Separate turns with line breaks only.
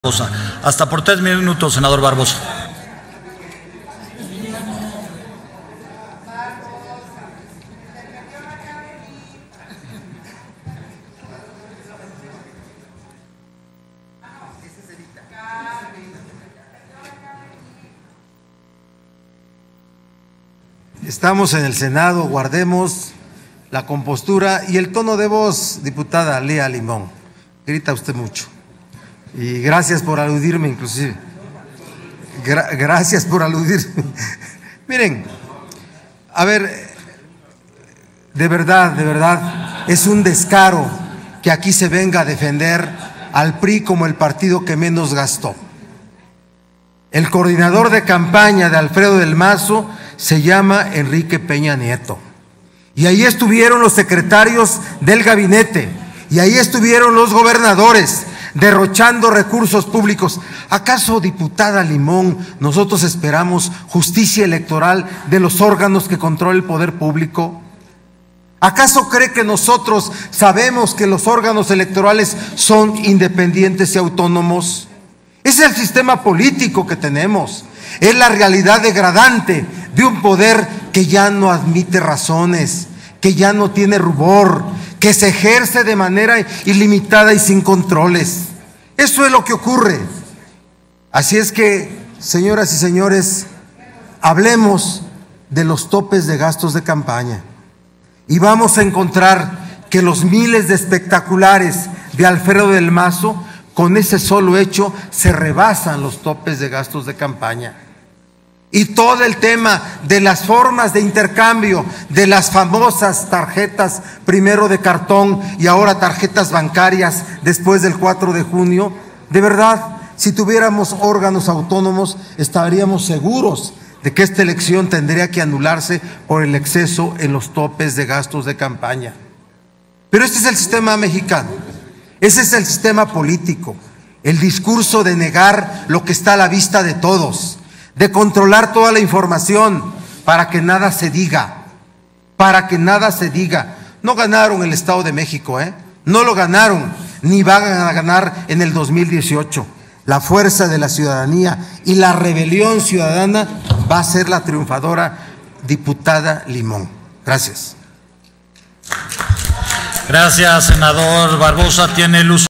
Barbosa. Hasta por 3 minutos, senador Barbosa.
Estamos en el Senado, guardemos la compostura y el tono de voz, diputada Lía Limón. Grita usted mucho. Y gracias por aludirme, inclusive. Gracias por aludirme. Miren, a ver, de verdad, es un descaro que aquí se venga a defender al PRI como el partido que menos gastó. El coordinador de campaña de Alfredo del Mazo se llama Enrique Peña Nieto. Y ahí estuvieron los secretarios del gabinete, y ahí estuvieron los gobernadores, derrochando recursos públicos. ¿Acaso, diputada Limón, nosotros esperamos justicia electoral de los órganos que controla el poder público? ¿Acaso cree que nosotros sabemos que los órganos electorales son independientes y autónomos? Es el sistema político que tenemos, es la realidad degradante de un poder que ya no admite razones, que ya no tiene rubor, que se ejerce de manera ilimitada y sin controles. Eso es lo que ocurre. Así es que, señoras y señores, hablemos de los topes de gastos de campaña y vamos a encontrar que los miles de espectaculares de Alfredo del Mazo, con ese solo hecho, se rebasan los topes de gastos de campaña. Y todo el tema de las formas de intercambio, de las famosas tarjetas, primero de cartón y ahora tarjetas bancarias después del 4 de junio, de verdad, si tuviéramos órganos autónomos, estaríamos seguros de que esta elección tendría que anularse por el exceso en los topes de gastos de campaña. Pero este es el sistema mexicano, ese es el sistema político, el discurso de negar lo que está a la vista de todos, de controlar toda la información para que nada se diga, No ganaron el Estado de México, no lo ganaron, ni van a ganar en el 2018. La fuerza de la ciudadanía y la rebelión ciudadana va a ser la triunfadora, diputada Limón. Gracias.
Gracias, senador Barbosa. Tiene el uso.